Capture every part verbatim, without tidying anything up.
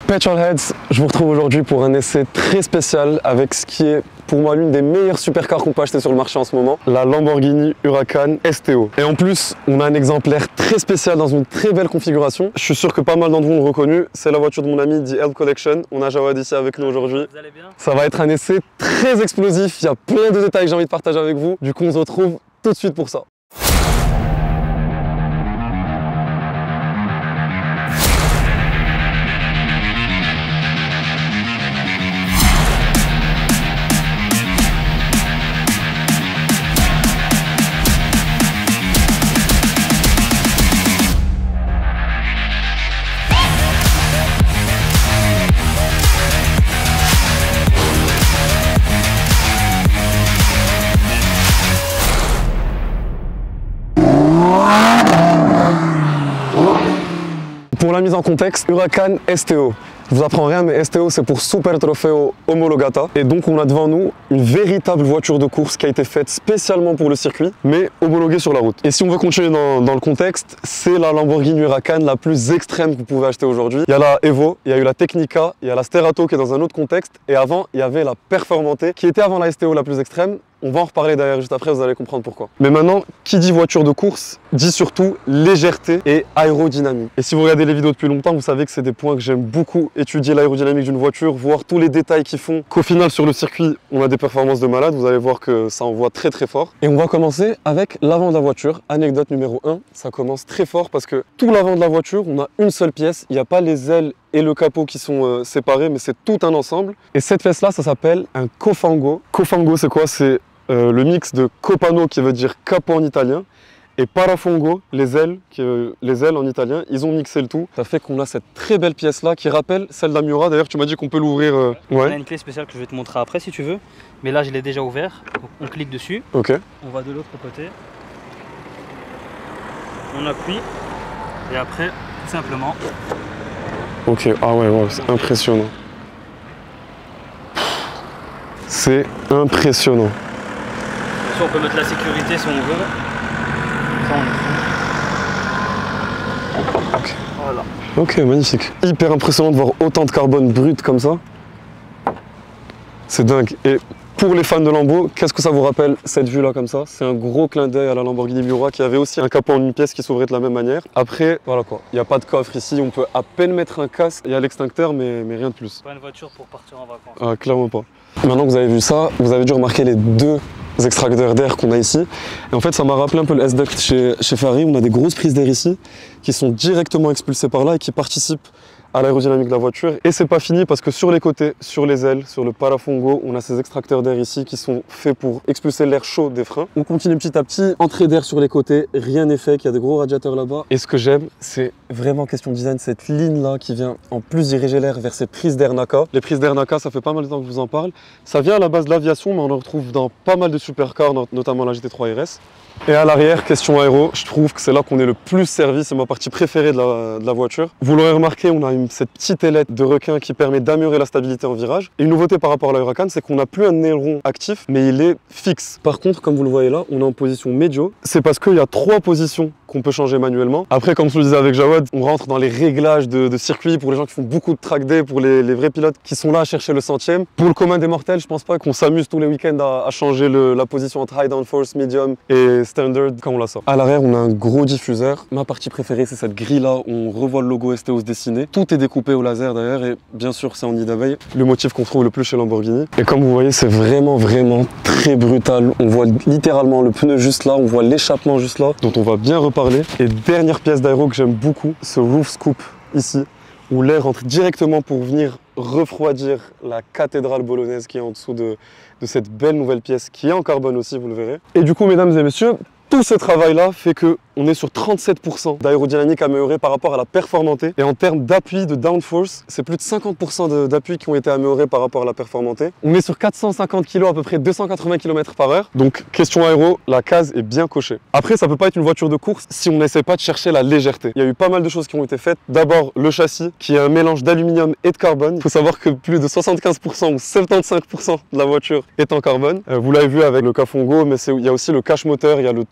Petrolheads, je vous retrouve aujourd'hui pour un essai très spécial avec ce qui est pour moi l'une des meilleures supercars qu'on peut acheter sur le marché en ce moment, la Lamborghini Huracan S T O. Et en plus, on a un exemplaire très spécial dans une très belle configuration. Je suis sûr que pas mal d'entre vous l'ont reconnu, c'est la voiture de mon ami The L Collection. On a Jawad ici avec nous aujourd'hui. Vous allez bien? Ça va être un essai très explosif, il y a plein de détails que j'ai envie de partager avec vous. Du coup, on se retrouve tout de suite pour ça. Pour la mise en contexte, Huracan S T O. Je vous apprends rien, mais S T O c'est pour Super Trofeo Omologata. Et donc on a devant nous une véritable voiture de course qui a été faite spécialement pour le circuit, mais homologuée sur la route. Et si on veut continuer dans, dans le contexte, c'est la Lamborghini Huracan la plus extrême que vous pouvez acheter aujourd'hui. Il y a la Evo, il y a eu la Tecnica, il y a la Sterato qui est dans un autre contexte, et avant il y avait la Performante qui était avant la S T O la plus extrême. On va en reparler d'ailleurs juste après, vous allez comprendre pourquoi. Mais maintenant, qui dit voiture de course, dit surtout légèreté et aérodynamie. Et si vous regardez les vidéos depuis longtemps, vous savez que c'est des points que j'aime beaucoup, étudier l'aérodynamique d'une voiture, voir tous les détails qui font qu'au final sur le circuit, on a des performances de malade. Vous allez voir que ça envoie très très fort. Et on va commencer avec l'avant de la voiture. Anecdote numéro un, ça commence très fort parce que tout l'avant de la voiture, on a une seule pièce, il n'y a pas les ailes et le capot qui sont euh, séparés, mais c'est tout un ensemble. Et cette pièce là, ça s'appelle un cofango. Cofango, c'est quoi? C'est euh, le mix de copano qui veut dire capot en italien et parafongo, les ailes, qui, euh, les ailes en italien. Ils ont mixé le tout. Ça fait qu'on a cette très belle pièce là qui rappelle celle d'Amiura. D'ailleurs, tu m'as dit qu'on peut l'ouvrir. Euh... Ouais. On a une clé spéciale que je vais te montrer après si tu veux. Mais là, je l'ai déjà ouvert. Donc, on clique dessus. Ok. On va de l'autre côté. On appuie. Et après, tout simplement. Ok, ah ouais, ouais, c'est impressionnant. C'est impressionnant. Bien sûr, on peut mettre la sécurité si on veut. Ça, on est... Ok. Voilà. Ok, magnifique. Hyper impressionnant de voir autant de carbone brut comme ça. C'est dingue. Et pour les fans de Lambo, qu'est-ce que ça vous rappelle cette vue là comme ça? C'est un gros clin d'œil à la Lamborghini Miura qui avait aussi un capot en une pièce qui s'ouvrait de la même manière. Après, voilà quoi, il n'y a pas de coffre ici, on peut à peine mettre un casque, il y a l'extincteur mais, mais rien de plus. Pas une voiture pour partir en vacances. Ah, clairement pas. Maintenant que vous avez vu ça, vous avez dû remarquer les deux extracteurs d'air qu'on a ici. Et en fait, ça m'a rappelé un peu le S-Duct chez, chez Ferrari. On a des grosses prises d'air ici qui sont directement expulsées par là et qui participent à l'aérodynamique de la voiture. Et c'est pas fini parce que sur les côtés, sur les ailes, sur le parafongo, on a ces extracteurs d'air ici qui sont faits pour expulser l'air chaud des freins. On continue petit à petit, entrée d'air sur les côtés, rien n'est fait, il y a des gros radiateurs là-bas. Et ce que j'aime, c'est vraiment question design, cette ligne là qui vient en plus diriger l'air vers ces prises d'air NACA. Les prises d'air NACA, ça fait pas mal de temps que je vous en parle. Ça vient à la base de l'aviation, mais on en retrouve dans pas mal de supercars, notamment la G T trois R S. Et à l'arrière, question aéro, je trouve que c'est là qu'on est le plus servi, c'est ma partie préférée de la, de la voiture. Vous l'aurez remarqué, on a une, cette petite ailette de requin qui permet d'améliorer la stabilité en virage. Et une nouveauté par rapport à la Huracan, c'est qu'on n'a plus un aileron actif, mais il est fixe. Par contre, comme vous le voyez là, on est en position médio. C'est parce qu'il y a trois positions qu'on peut changer manuellement. Après, comme je le disais avec Jawad, on rentre dans les réglages de, de circuit pour les gens qui font beaucoup de track day, pour les, les vrais pilotes qui sont là à chercher le centième. Pour le commun des mortels, je pense pas qu'on s'amuse tous les week-ends à, à changer le, la position entre high downforce, medium et standard quand on la sort. À l'arrière, on a un gros diffuseur. Ma partie préférée, c'est cette grille là où on revoit le logo S T O se dessiner. Tout est découpé au laser derrière et bien sûr, c'est en nid d'abeille. Le motif qu'on trouve le plus chez Lamborghini. Et comme vous voyez, c'est vraiment, vraiment très brutal. On voit littéralement le pneu juste là, on voit l'échappement juste là, dont on va bien reparler. Et dernière pièce d'aéro que j'aime beaucoup, ce roof scoop ici, où l'air entre directement pour venir refroidir la cathédrale bolognaise qui est en dessous de, de cette belle nouvelle pièce qui est en carbone aussi, vous le verrez. Et du coup, mesdames et messieurs, tout ce travail-là fait que on est sur trente-sept pour cent d'aérodynamique améliorée par rapport à la Performante. Et en termes d'appui de downforce, c'est plus de cinquante pour cent d'appui qui ont été améliorés par rapport à la Performante. On est sur quatre cent cinquante kilos, à peu près deux cent quatre-vingts kilomètres par heure. Donc, question aéro, la case est bien cochée. Après, ça peut pas être une voiture de course si on n'essaie pas de chercher la légèreté. Il y a eu pas mal de choses qui ont été faites. D'abord, le châssis, qui est un mélange d'aluminium et de carbone. Il faut savoir que plus de soixante-quinze pour cent ou soixante-quinze pour cent de la voiture est en carbone. Euh, vous l'avez vu avec le Cafongo, mais il y a aussi le cache moteur, il y a le tour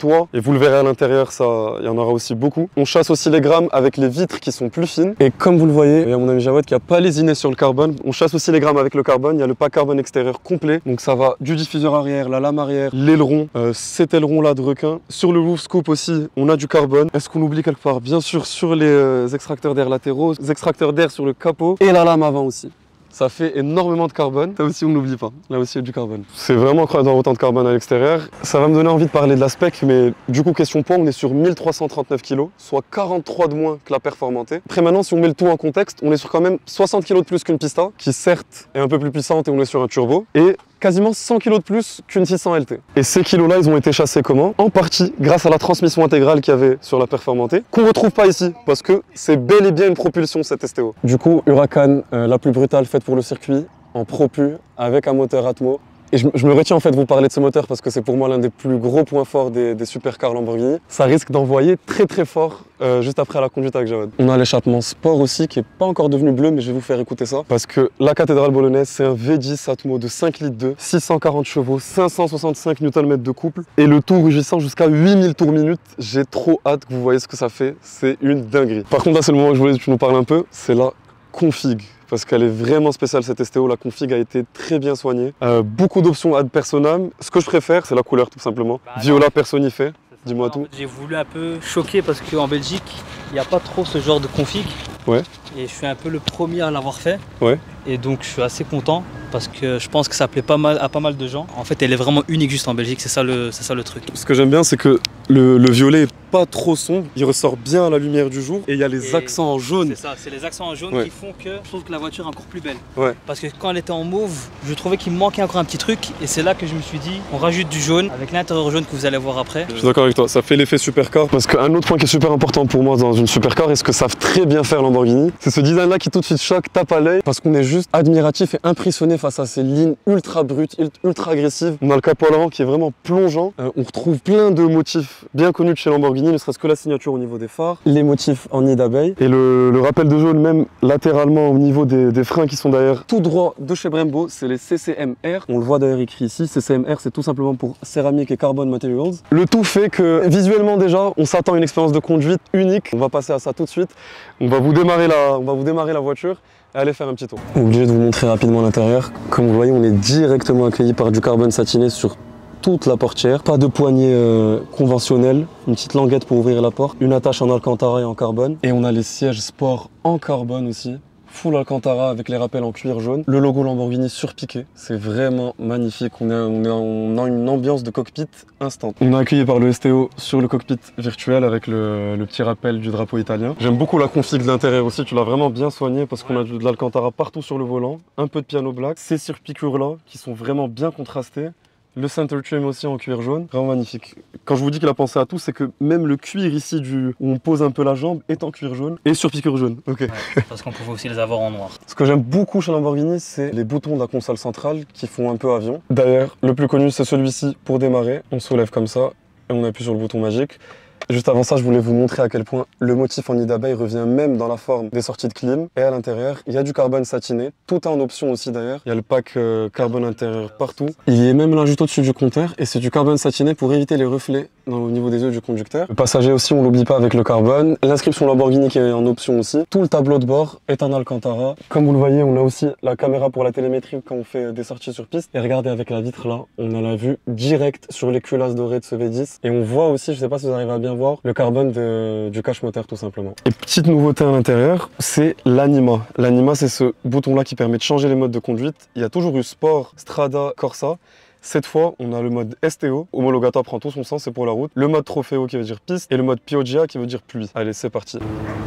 toit. Et vous le verrez à l'intérieur, ça, il y en aura aussi beaucoup. On chasse aussi les grammes avec les vitres qui sont plus fines. Et comme vous le voyez, il y a mon ami Jawad qui a pas lésiné sur le carbone. On chasse aussi les grammes avec le carbone. Il y a le pack carbone extérieur complet. Donc ça va du diffuseur arrière, la lame arrière, l'aileron, euh, cet aileron là de requin. Sur le roof scoop aussi, on a du carbone. Est-ce qu'on oublie quelque part? Bien sûr, sur les euh, extracteurs d'air latéraux, les extracteurs d'air sur le capot et la lame avant aussi. Ça fait énormément de carbone. Ça aussi, on n'oublie pas. Là aussi, il y a du carbone. C'est vraiment incroyable d'avoir autant de carbone à l'extérieur. Ça va me donner envie de parler de la spec, mais du coup, question poids, on est sur mille trois cent trente-neuf kilos, soit quarante-trois de moins que la performantée. Après, maintenant, si on met le tout en contexte, on est sur quand même soixante kilos de plus qu'une Pista, qui certes est un peu plus puissante et on est sur un turbo, et quasiment cent kilos de plus qu'une six cents L T. Et ces kilos-là, ils ont été chassés comment? En partie grâce à la transmission intégrale qu'il y avait sur la performantée, qu'on ne retrouve pas ici, parce que c'est bel et bien une propulsion, cette S T O. Du coup, Huracan, euh, la plus brutale faite pour le circuit, en propu, avec un moteur Atmo. Et je, je me retiens en fait de vous parler de ce moteur parce que c'est pour moi l'un des plus gros points forts des, des supercars Lamborghini. Ça risque d'envoyer très très fort euh, juste après la conduite avec Jawad. On a l'échappement sport aussi qui n'est pas encore devenu bleu, mais je vais vous faire écouter ça. Parce que la cathédrale bolognaise, c'est un V dix Atmo de cinq litres deux, six cent quarante chevaux, cinq cent soixante-cinq newton mètres de couple et le tout rugissant jusqu'à huit mille tours minute. J'ai trop hâte que vous voyez ce que ça fait. C'est une dinguerie. Par contre là c'est le moment où je voulais que tu nous parles un peu, c'est la config. Parce qu'elle est vraiment spéciale cette S T O, la config a été très bien soignée. Euh, beaucoup d'options ad personam. Ce que je préfère, c'est la couleur tout simplement. Bah, Viola personifié, dis-moi tout. J'ai voulu un peu choquer parce qu'en Belgique, il n'y a pas trop ce genre de config. Ouais. Et je suis un peu le premier à l'avoir fait. Ouais. Et donc je suis assez content parce que je pense que ça plaît pas mal à pas mal de gens. En fait, elle est vraiment unique juste en Belgique, c'est ça le, c'est ça le truc. Ce que j'aime bien, c'est que le, le violet est pas trop sombre, il ressort bien à la lumière du jour et il y a les et accents en jaune. C'est ça, c'est les accents en jaune ouais. qui font que je trouve que la voiture est encore plus belle. Ouais. Parce que quand elle était en mauve, je trouvais qu'il me manquait encore un petit truc et c'est là que je me suis dit, on rajoute du jaune avec l'intérieur jaune que vous allez voir après. Je suis d'accord avec toi, ça fait l'effet supercar. Parce qu'un autre point qui est super important pour moi dans une supercar et ce que savent très bien faire Lamborghini, c'est ce design là qui tout de suite choque, tape à l'œil parce qu'on est juste admiratif et impressionné face à ces lignes ultra brutes, ultra agressives. On a le capot à l'avant qui est vraiment plongeant. Euh, on retrouve plein de motifs bien connus de chez Lamborghini, ne serait-ce que la signature au niveau des phares, les motifs en nid d'abeille et le, le rappel de jaune même latéralement au niveau des, des freins qui sont d'ailleurs tout droit de chez Brembo, c'est les C C M R. On le voit d'ailleurs écrit ici, C C M R c'est tout simplement pour Ceramic et Carbon Materials. Le tout fait que visuellement déjà, on s'attend à une expérience de conduite unique. On va passer à ça tout de suite. On va vous démarrer la, on va vous démarrer la voiture. Allez faire un petit tour. Obligé de vous montrer rapidement l'intérieur. Comme vous voyez, on est directement accueilli par du carbone satiné sur toute la portière. Pas de poignée euh, conventionnelle, une petite languette pour ouvrir la porte, une attache en alcantara et en carbone. Et on a les sièges sport en carbone aussi. Full Alcantara avec les rappels en cuir jaune. Le logo Lamborghini surpiqué, c'est vraiment magnifique. On, est, on, est, on a une ambiance de cockpit instant. On est accueilli par le S T O sur le cockpit virtuel avec le, le petit rappel du drapeau italien. J'aime beaucoup la config de l'intérieur aussi, tu l'as vraiment bien soigné parce qu'on a de l'Alcantara partout sur le volant, un peu de piano black, ces surpiqûres là qui sont vraiment bien contrastées. Le center trim aussi en cuir jaune, vraiment magnifique. Quand je vous dis qu'il a pensé à tout, c'est que même le cuir ici du, où on pose un peu la jambe est en cuir jaune et sur piqûre jaune. Ok. Ouais, parce qu'on pouvait aussi les avoir en noir. Ce que j'aime beaucoup chez Lamborghini, c'est les boutons de la console centrale qui font un peu avion. D'ailleurs, le plus connu, c'est celui-ci pour démarrer. On soulève comme ça et on appuie sur le bouton magique. Juste avant ça, je voulais vous montrer à quel point le motif en nid d'abeille revient même dans la forme des sorties de clim. Et à l'intérieur, il y a du carbone satiné, tout est en option aussi d'ailleurs. Il y a le pack euh, carbone intérieur partout. Il y est même là juste au-dessus du compteur et c'est du carbone satiné pour éviter les reflets dans, au niveau des yeux du conducteur. Le passager aussi, on l'oublie pas avec le carbone. L'inscription Lamborghini qui est en option aussi. Tout le tableau de bord est en Alcantara. Comme vous le voyez, on a aussi la caméra pour la télémétrie quand on fait des sorties sur piste. Et regardez avec la vitre là, on a la vue directe sur les culasses dorées de ce V dix. Et on voit aussi, je sais pas si vous arrivez à bien voir, le carbone de, du cache moteur tout simplement. Et petite nouveauté à l'intérieur, c'est l'anima. L'anima, c'est ce bouton là qui permet de changer les modes de conduite. Il y a toujours eu Sport, Strada, Corsa. Cette fois, on a le mode S T O, homologateur prend tout son sens, c'est pour la route. Le mode Trofeo qui veut dire piste et le mode Pioggia qui veut dire pluie. Allez, c'est parti.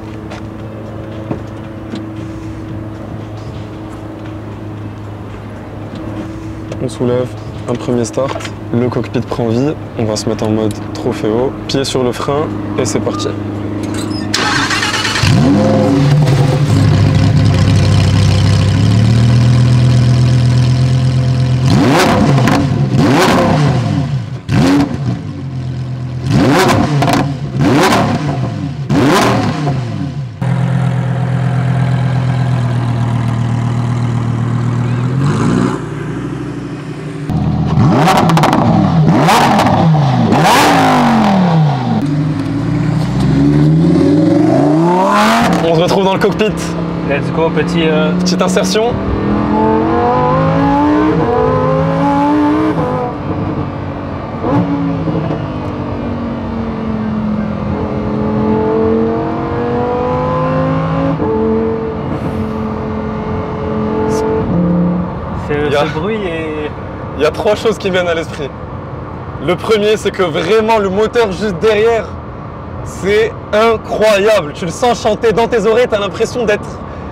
On soulève. Un premier start, le cockpit prend vie, on va se mettre en mode Trofeo, pied sur le frein et c'est parti. le cockpit. Let's go, petit... Euh... Petite insertion. Ce bruit et... Il y a trois choses qui viennent à l'esprit. Le premier, c'est que vraiment le moteur juste derrière, c'est incroyable. Tu le sens chanter dans tes oreilles, tu as l'impression d'être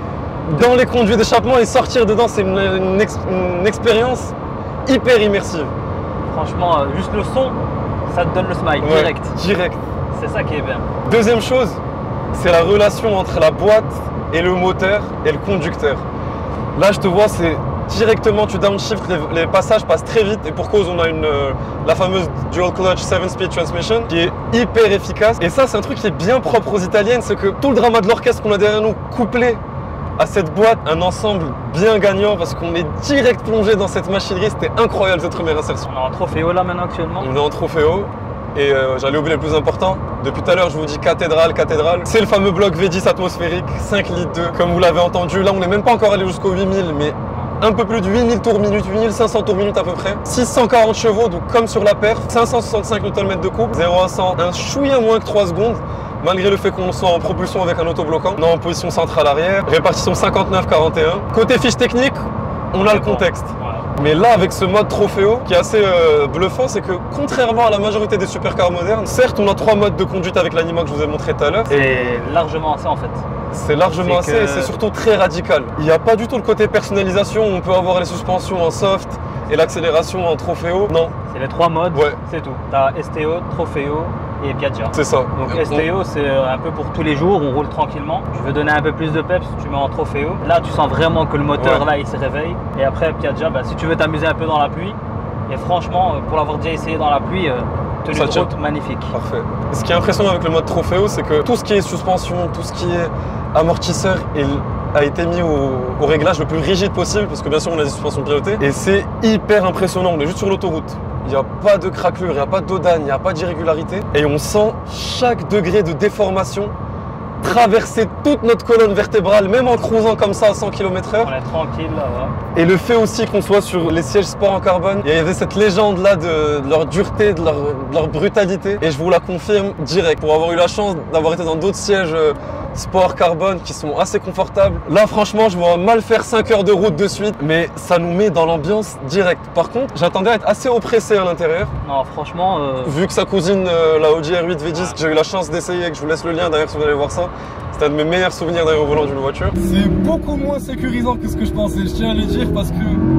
dans les conduits d'échappement et sortir dedans. C'est une, une, ex, une expérience hyper immersive. Franchement, juste le son, ça te donne le smile, ouais, direct. Direct. C'est ça qui est bien. Deuxième chose, c'est la relation entre la boîte et le moteur et le conducteur. Là, je te vois, c'est... directement tu downshift, les, les passages passent très vite et pour cause on a une, euh, la fameuse dual clutch seven speed transmission qui est hyper efficace et ça c'est un truc qui est bien propre aux italiennes, c'est que tout le drama de l'orchestre qu'on a derrière nous couplé à cette boîte, un ensemble bien gagnant parce qu'on est direct plongé dans cette machinerie, c'était incroyable cette première insertion. On est en Trofeo là maintenant actuellement. On est en Trofeo et euh, j'allais oublier le plus important, depuis tout à l'heure je vous dis cathédrale, cathédrale, c'est le fameux bloc V dix atmosphérique, cinq litres deux, comme vous l'avez entendu, là on n'est même pas encore allé jusqu'au huit mille mais un peu plus de huit mille tours minute, huit mille cinq cents tours minute à peu près. six cent quarante chevaux, donc comme sur la perf, cinq cent soixante-cinq newton-mètres de couple, zéro à cent, un chouïa moins que trois secondes, malgré le fait qu'on soit en propulsion avec un autobloquant. On est en position centrale arrière, répartition cinquante-neuf quarante et un. Côté fiche technique, on a le contexte. Mais là, avec ce mode Trofeo, qui est assez euh, bluffant, c'est que contrairement à la majorité des supercars modernes, certes, on a trois modes de conduite avec l'anima que je vous ai montré tout à l'heure. C'est largement assez en fait. C'est largement assez que... et c'est surtout très radical. Il n'y a pas du tout le côté personnalisation où on peut avoir les suspensions en soft et l'accélération en Trofeo. Non. C'est les trois modes, ouais. C'est tout. Tu as S T O, Trofeo et Piaggia. C'est ça. Donc S T O, c'est un peu pour tous les jours, on roule tranquillement. Tu veux donner un peu plus de peps, tu mets en Trofeo. Là, tu sens vraiment que le moteur, ouais, là, il se réveille. Et après, Piaggia, bah, si tu veux t'amuser un peu dans la pluie, et franchement, pour l'avoir déjà essayé dans la pluie, tenue de route magnifique. Parfait. Ce qui est impressionnant avec le mode Trofeo, c'est que tout ce qui est suspension, tout ce qui est amortisseur a été mis au, au réglage le plus rigide possible parce que bien sûr on a des suspensions pilotées et c'est hyper impressionnant, on est juste sur l'autoroute. Il n'y a pas de craquelure, il n'y a pas d'odane, il n'y a pas d'irrégularité et on sent chaque degré de déformation traverser toute notre colonne vertébrale, même en cruisant comme ça à cent kilomètres heure. On est tranquille là, voilà. Et le fait aussi qu'on soit sur les sièges sport en carbone, il y avait cette légende là de, de leur dureté, de leur, de leur brutalité. Et je vous la confirme direct. Pour avoir eu la chance d'avoir été dans d'autres sièges euh, sport carbone qui sont assez confortables. Là franchement, je vois mal faire cinq heures de route de suite, mais ça nous met dans l'ambiance directe. Par contre, j'attendais à être assez oppressé à l'intérieur. Non, franchement... Euh... Vu que sa cousine, euh, la Audi R huit V dix, que j'ai eu la chance d'essayer, que je vous laisse le lien d'ailleurs si vous allez voir ça. C'est un de mes meilleurs souvenirs d'ailleurs au volant d'une voiture. C'est beaucoup moins sécurisant que ce que je pensais, je tiens à le dire parce que...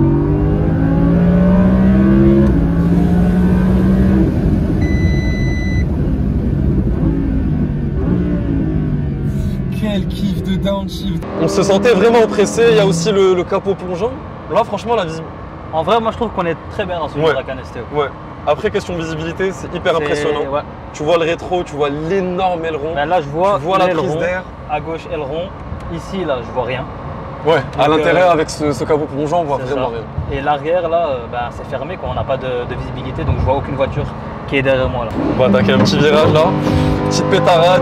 Quel kiff de downshift. On se sentait vraiment oppressé, il y a aussi le, le capot plongeant. Là franchement la visibilité... En vrai moi je trouve qu'on est très bien dans ce ouais. Huracan S T O. Ouais. Après question visibilité, c'est hyper impressionnant. Ouais. Tu vois le rétro, tu vois l'énorme aileron. Ben là je vois, tu vois la prise d'air. À gauche aileron, ici là je vois rien. Ouais, donc, à l'intérieur euh, avec ce, ce capot plongeant on voit vraiment ça. rien. Et l'arrière là, ben, c'est fermé quoi, on n'a pas de, de visibilité donc je vois aucune voiture qui est derrière moi là. On va attaquer un petit virage là, petite pétarade.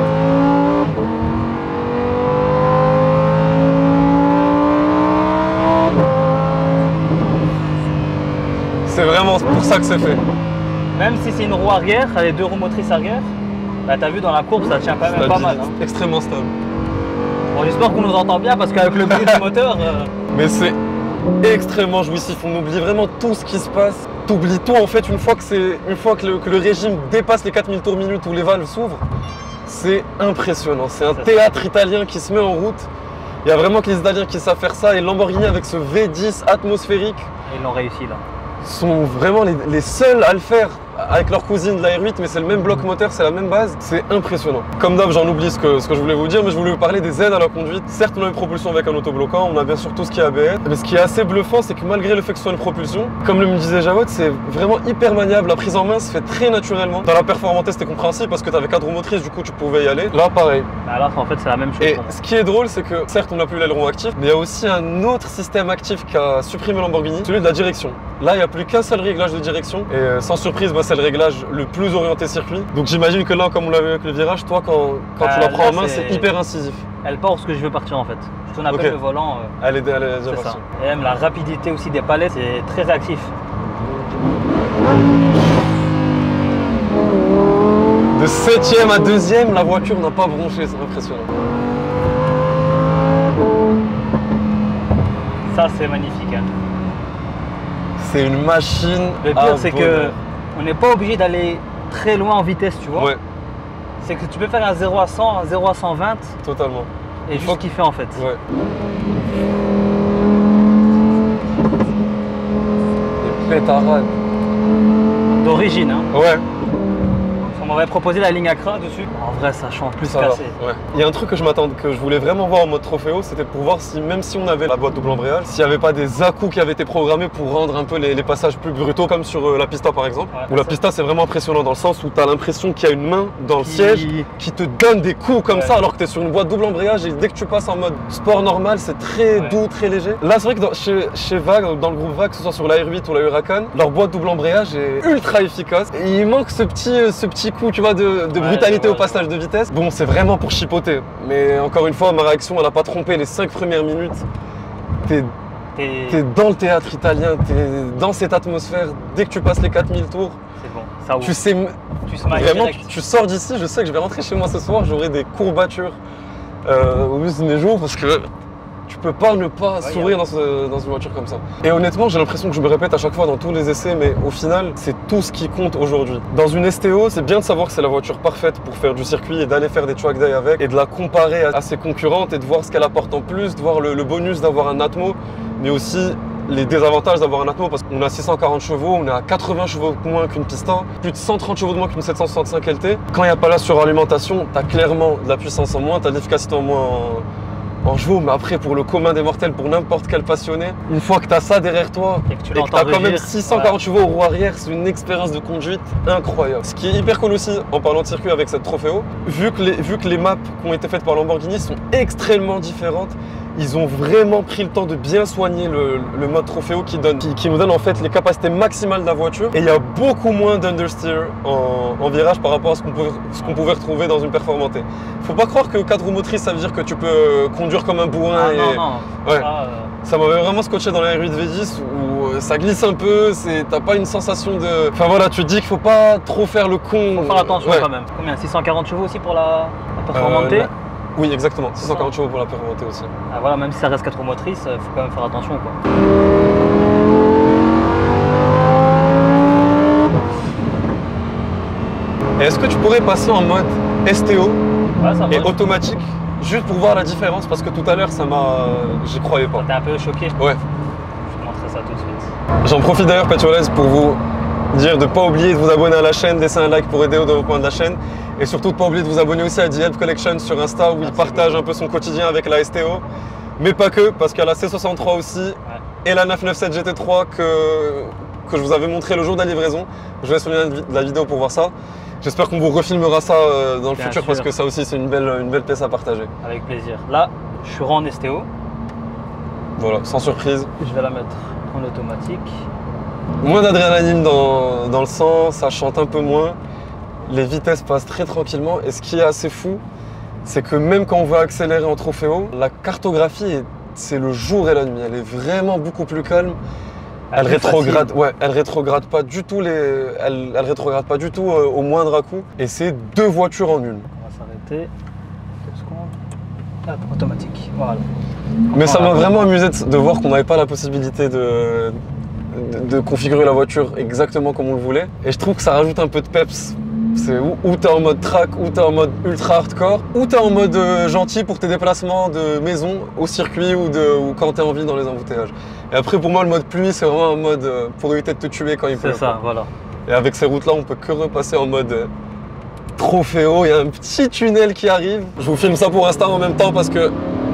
C'est vraiment pour ça que c'est fait. Même si c'est une roue arrière, les deux roues motrices arrière, bah, t'as vu dans la courbe ça tient quand même pas mal. Hein. Extrêmement stable. Bon, j'espère qu'on nous entend bien parce qu'avec le bruit du moteur... Euh... Mais c'est extrêmement jouissif, on oublie vraiment tout ce qui se passe. T'oublies tout en fait une fois que, une fois que, le, que le régime dépasse les quatre mille tours minute où les valves s'ouvrent. C'est impressionnant, c'est un théâtre italien qui se met en route. Il y a vraiment que les Italiens qui savent faire ça et Lamborghini avec ce V dix atmosphérique. Et ils l'ont réussi là. Sont vraiment les, les seuls à le faire avec leur cousine de la R huit, mais c'est le même bloc moteur, c'est la même base, c'est impressionnant. Comme d'hab, j'en oublie ce que, ce que je voulais vous dire, mais je voulais vous parler des aides à la conduite. Certes, on a une propulsion avec un autobloquant, on a bien sûr tout ce qui est A B S, mais ce qui est assez bluffant, c'est que malgré le fait que ce soit une propulsion, comme le me disait Jawad, c'est vraiment hyper maniable, la prise en main se fait très naturellement. Dans la performance, c'était compréhensible parce que tu avais quatre roues motrices, du coup tu pouvais y aller. Là, pareil. Bah là, en fait, c'est la même chose. Et ce qui est drôle, c'est que certes, on n'a plus l'aileron actif, mais il y a aussi un autre système actif qu'a supprimé Lamborghini, celui de la direction. Là, il n'y a plus qu'un seul réglage de direction, et sans surprise, bah, c'est le réglage le plus orienté circuit. Donc j'imagine que là, comme on l'a vu avec le virage, toi, quand, quand euh, tu la prends en main, c'est hyper incisif. Elle part où ce que je veux partir en fait. Ce qu'on appelle okay. le volant. Euh, elle est, elle est déjà partie. Ça. Et même la rapidité aussi des palettes, c'est très réactif. De septième à deuxième, la voiture n'a pas bronché, c'est impressionnant. Ça, c'est magnifique. Hein. C'est une machine. Le pire, c'est que on n'est pas obligé d'aller très loin en vitesse, tu vois. Ouais. C'est que tu peux faire un zéro à cent, un zéro à cent vingt. Totalement. Et juste faut... kiffer en fait. Ouais. Des pétarades. D'origine, hein. Ouais. On m'avait proposé la ligne Accra dessus. En vrai, ça chante plus cassé. Ouais. Il y a un truc que je m'attendais, que je voulais vraiment voir en mode Trofeo, c'était pour voir si, même si on avait la boîte double embrayage, s'il n'y avait pas des à-coups qui avaient été programmés pour rendre un peu les, les passages plus brutaux, comme sur euh, la pista par exemple. Ouais, où la pista, c'est vraiment impressionnant dans le sens où tu as l'impression qu'il y a une main dans le qui... siège qui te donne des coups comme ouais. ça, alors que tu es sur une boîte double embrayage et dès que tu passes en mode sport normal, c'est très ouais. doux, très léger. Là, c'est vrai que dans, chez, chez Vag, dans le groupe Vag, que ce soit sur la R huit ou la Huracan, leur boîte double embrayage est ultra efficace. Et il manque ce petit, ce petit coup, tu vois, de, de brutalité ouais, au passage de vitesse. Bon, c'est vraiment pour chipoter. Mais encore une fois, ma réaction, elle n'a pas trompé. Les cinq premières minutes, t'es es dans le théâtre italien, t'es dans cette atmosphère. Dès que tu passes les quatre mille tours, c'est bon, ça ouvre. Tu sais, tu vraiment, tu, tu sors d'ici, je sais que je vais rentrer chez moi ce soir, j'aurai des courbatures euh, au bus de mes jours parce que tu peux pas ne pas ouais, sourire dans, ce, dans une voiture comme ça. Et honnêtement, j'ai l'impression que je me répète à chaque fois dans tous les essais, mais au final, c'est tout ce qui compte aujourd'hui. Dans une S T O, c'est bien de savoir que c'est la voiture parfaite pour faire du circuit et d'aller faire des track days avec et de la comparer à, à ses concurrentes et de voir ce qu'elle apporte en plus, de voir le, le bonus d'avoir un Atmo, mais aussi les désavantages d'avoir un Atmo parce qu'on a six cent quarante chevaux, on est à quatre-vingts chevaux de moins qu'une Pista, plus de cent trente chevaux de moins qu'une sept cent soixante-cinq L T. Quand il n'y a pas la suralimentation, tu as clairement de la puissance en moins, tu as de l'efficacité en moins en... en chevaux, mais après pour le commun des mortels, pour n'importe quel passionné, une fois que tu as ça derrière toi et que tu as quand même six cent quarante ouais. chevaux au roue arrière, c'est une expérience de conduite incroyable. Ce qui est hyper cool aussi en parlant de circuit avec cette Trofeo, vu que les, vu que les maps qui ont été faites par Lamborghini sont extrêmement différentes, ils ont vraiment pris le temps de bien soigner le, le mode Trofeo qui, donne, qui, qui nous donne en fait les capacités maximales de la voiture. Et il y a beaucoup moins d'understeer en, en virage par rapport à ce qu'on peut, ce qu'on pouvait retrouver dans une performantée. Faut pas croire que quatre roues motrices, ça veut dire que tu peux conduire comme un bourrin. Ah, et... non, non. Ouais. Ça, euh... ça m'avait vraiment scotché dans la R huit V dix où ça glisse un peu, t'as pas une sensation de... Enfin voilà, tu te dis qu'il faut pas trop faire le con. Faut faire attention ouais. quand même. Combien, six cent quarante chevaux aussi pour la, la performantée euh, Oui, exactement. six cent quarante chevaux pour la performantée aussi. Ah, voilà, même si ça reste quatre roues motrices, il faut quand même faire attention, quoi. Est-ce que tu pourrais passer en mode S T O ouais, ça et automatique, juste pour voir la différence? Parce que tout à l'heure, ça m'a... j'y croyais pas. T'es un peu choqué? Ouais. Je te montrerai ça tout de suite. J'en profite d'ailleurs, Petrolheads, pour vous dire de ne pas oublier de vous abonner à la chaîne, laisser un like pour aider au développement de la chaîne. Et surtout de ne pas oublier de vous abonner aussi à The Help Collection sur Insta où il partage un peu son quotidien avec la S T O. Mais pas que, parce qu'il y a la C soixante-trois aussi ouais. et la neuf cent quatre-vingt-dix-sept G T trois que, que je vous avais montré le jour de la livraison. Je vous laisse le lien de la vidéo pour voir ça. J'espère qu'on vous refilmera ça dans le Bien futur sûr. Parce que ça aussi c'est une belle, une belle pièce à partager. Avec plaisir. Là, je suis en S T O. Voilà, sans surprise. Je vais la mettre en automatique. Moins d'adrénaline dans, dans le sang, ça chante un peu moins. Les vitesses passent très tranquillement et ce qui est assez fou, c'est que même quand on veut accélérer en Trofeo, la cartographie, c'est le jour et la nuit. Elle est vraiment beaucoup plus calme. Elle rétrograde, ouais, elle rétrograde pas du tout les, elle, elle rétrograde pas du tout euh, au moindre à-coup. Et c'est deux voitures en une. On va s'arrêter. Deux secondes. Hop, automatique. Voilà. Mais ça m'a vraiment amusé de, de voir qu'on n'avait pas la possibilité de, de, de configurer la voiture exactement comme on le voulait. Et je trouve que ça rajoute un peu de peps. C'est où, où tu es en mode track, où tu es en mode ultra hardcore, où tu es en mode euh, gentil pour tes déplacements de maison au circuit ou, de, ou quand tu es en ville dans les embouteillages. Et après, pour moi, le mode pluie, c'est vraiment un mode euh, pour éviter de te tuer quand il pleut. C'est ça, voilà. Et avec ces routes-là, on peut que repasser en mode euh, Trofeo. Il y a un petit tunnel qui arrive. Je vous filme ça pour Insta en même temps parce que...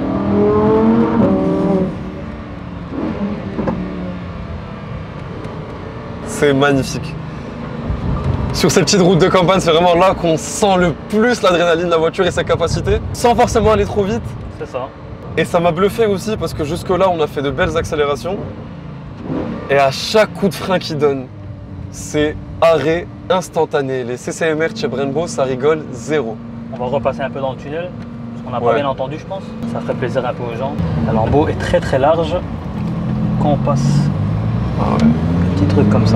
c'est magnifique. Sur ces petites routes de campagne, c'est vraiment là qu'on sent le plus l'adrénaline de la voiture et ses capacités, sans forcément aller trop vite. C'est ça. Et ça m'a bluffé aussi parce que jusque-là, on a fait de belles accélérations. Et à chaque coup de frein qu'il donne, c'est arrêt instantané. Les C C M R chez Brembo, ça rigole zéro. On va repasser un peu dans le tunnel, parce qu'on n'a Ouais. pas bien entendu, je pense. Ça ferait plaisir un peu aux gens. La Lambo est très très large. Quand on passe Ah ouais. un petit truc comme ça.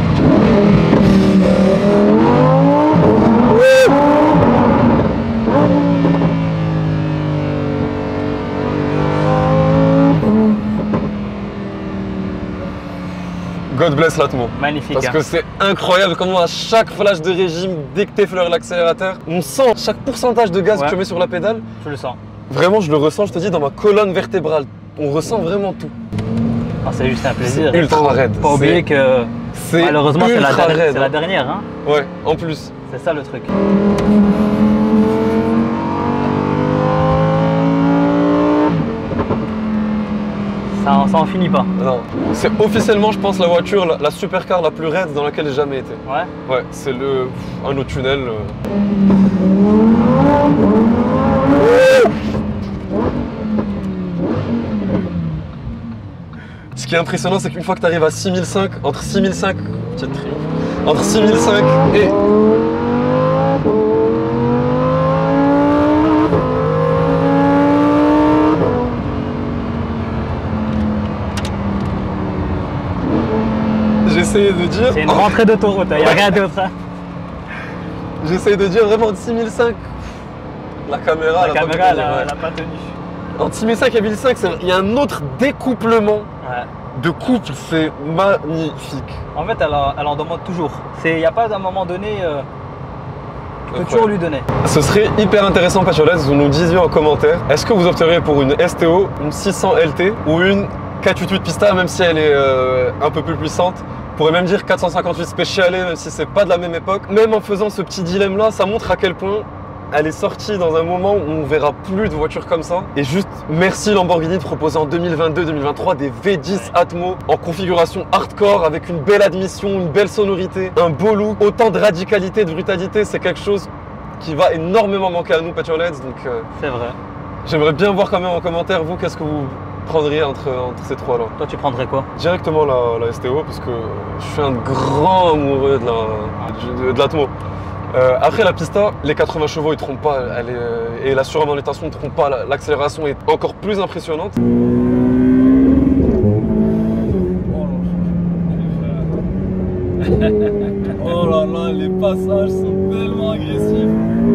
God bless l'Atmo. Magnifique. Parce hein. que c'est incroyable comment à chaque flash de régime, dès que t'effleures l'accélérateur, on sent chaque pourcentage de gaz Ouais. que tu mets sur la pédale. Je le sens. Vraiment, je le ressens, je te dis, dans ma colonne vertébrale. On ressent vraiment tout. Ah, c'est juste un plaisir. C'est ultra faut raide. pas oublier C'est- que C'est malheureusement c'est la, ultra der- raide, c'est la hein. dernière. Hein. Ouais, en plus. C'est ça le truc. Ça, ça en finit pas. Non. C'est officiellement, je pense, la voiture, la, la supercar la plus raide dans laquelle j'ai jamais été. Ouais. Ouais, c'est le un autre tunnel. euh. Ce qui est impressionnant, c'est qu'une fois que tu arrives à six mille cinq, entre six mille cinq, petite triomphe, entre six mille cinq et j'essayais de dire, C'est une rentrée d'autoroute, il n'y a rien d'autre. hein. j'essayais de dire vraiment entre six mille cinq. La caméra, La elle a pas caméra, elle pu a, tenir, elle ouais. a pas tenu. Entre six mille cinq et mille cinq, c'est- il y a un autre découplement Ouais. de couple, c'est magnifique. En fait, elle, en- elle en demande toujours. Il n'y a pas d'un moment donné, euh, tu peux Incroyable. toujours lui donner. Ce serait hyper intéressant, Pacholet, si vous nous disiez en commentaire, est-ce que vous opteriez pour une S T O, une six cents L T ou une quatre cent quatre-vingt-huit Pista, même si elle est euh, un peu plus puissante. On pourrait même dire quatre cent cinquante-huit Speciale, même si c'est pas de la même époque. Même en faisant ce petit dilemme là, ça montre à quel point elle est sortie dans un moment où on verra plus de voitures comme ça. Et juste merci Lamborghini de proposer en deux mille vingt-deux deux mille vingt-trois des V dix Atmo en configuration hardcore avec une belle admission, une belle sonorité, un beau look, autant de radicalité, de brutalité, c'est quelque chose qui va énormément manquer à nous Petrolheads. Donc euh, C'est vrai. j'aimerais bien voir quand même en commentaire vous qu'est-ce que vous prendriez entre, entre ces trois là. Toi, tu prendrais quoi? Directement la, la S T O parce que je suis un grand amoureux de la, de, de l'Atmo. Euh, après la Pista, les quatre-vingts chevaux ils trompent pas, elle est, euh, et la surorientation ne trompe pas, la- l'accélération est encore plus impressionnante. Oh là là, les passages sont tellement agressifs.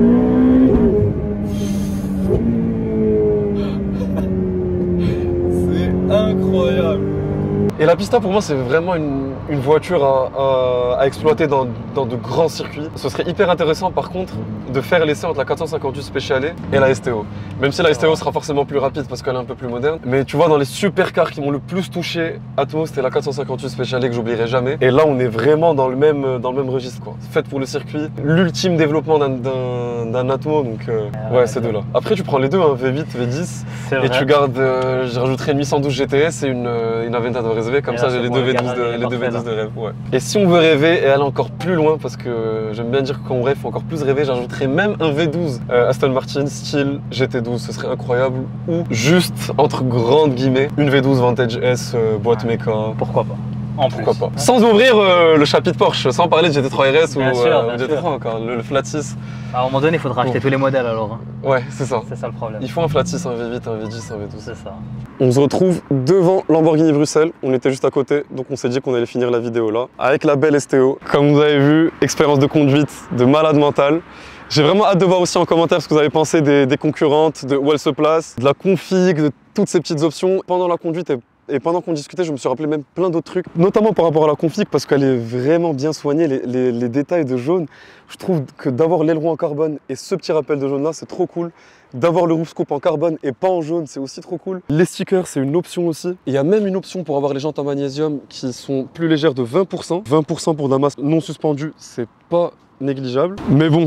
C'est incroyable. Et la Pista pour moi c'est vraiment une, une voiture à, à- à exploiter dans, dans de grands circuits. Ce serait hyper intéressant par contre de faire l'essai entre la quatre cent cinquante-huit Speciale et la S T O. Même si la S T O sera forcément plus rapide parce qu'elle est un peu plus moderne. Mais tu vois dans les supercars qui m'ont le plus touché Atmo, c'était la quatre cent cinquante-huit Speciale que j'oublierai jamais. Et là on est vraiment dans le même, dans le même registre quoi. Faite pour le circuit, l'ultime développement d'un- d'un d'un Atmo donc euh, Ah ouais ouais, ces deux là. Après tu prends les deux, hein, V huit, V dix. C'est Et vrai. tu gardes, euh, je rajouterai une huit cent douze G T S et une, euh, une Aventador S V, comme Et ça là, j'ai c'est les bon, deux le V douze garage, de, il est les deux parfait, V douze là. de rêve. Ouais. Et si on veut rêver et aller encore plus loin, parce que j'aime bien dire que quand on rêve, il faut encore plus rêver, j'ajouterais même un V douze euh, Aston Martin style G T douze, ce serait incroyable. Ou juste, entre grandes guillemets, une V douze Vantage S, euh, boîte Ouais. méca. Pourquoi pas? En Pourquoi plus. pas. Sans ouvrir euh, le chapitre Porsche, sans parler de G T trois R S ou Bien sûr, euh, bien G T trois sûr. encore, le, le Flat six. À un moment donné, il faudra acheter Bon. tous les modèles alors. hein. Ouais, c'est ça. C'est ça le problème. Il faut un Flat six, un V huit, un V dix, un V douze. C'est ça. On se retrouve devant Lamborghini Bruxelles, on était juste à côté, donc on s'est dit qu'on allait finir la vidéo là, avec la belle S T O. Comme vous avez vu, expérience de conduite de malade mental. J'ai vraiment hâte de voir aussi en commentaire ce que vous avez pensé des, des concurrentes, de où elles se placent, de la config, de toutes ces petites options. Pendant la conduite et, et pendant qu'on discutait, je me suis rappelé même plein d'autres trucs, notamment par rapport à la config, parce qu'elle est vraiment bien soignée, les, les- les détails de jaune. Je trouve que d'avoir l'aileron en carbone et ce petit rappel de jaune là, c'est trop cool. D'avoir le roof scoop en carbone et pas en jaune, c'est aussi trop cool. Les stickers, c'est une option aussi. Il y a même une option pour avoir les jantes en magnésium qui sont plus légères de vingt pour cent. vingt pour cent pour de la masse non suspendue, c'est pas négligeable. Mais bon,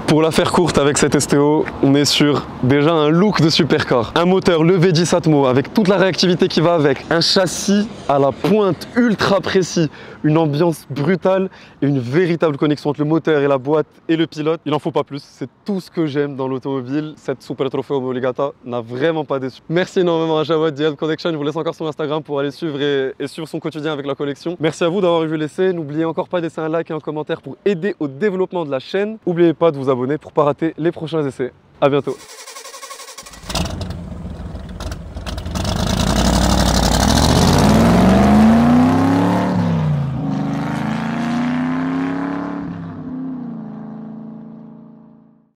Pour la faire courte avec cette S T O, on est sur déjà un look de supercar. Un moteur, le V dix Atmo avec toute la réactivité qui va avec. Un châssis à la pointe ultra précis. Une ambiance brutale et une véritable connexion entre le moteur et la boîte et le pilote. Il n'en faut pas plus, c'est tout ce que j'aime dans l'automobile. Cette Super Trofeo Omologata n'a vraiment pas déçu. Merci énormément à Jawad d'I L Connection. Je vous laisse encore son Instagram pour aller suivre et, et suivre son quotidien avec la collection. Merci à vous d'avoir vu l'essai. N'oubliez encore pas de laisser un like et un commentaire pour aider au développement de la chaîne. N'oubliez pas de vous abonner pour ne pas rater les prochains essais. À bientôt.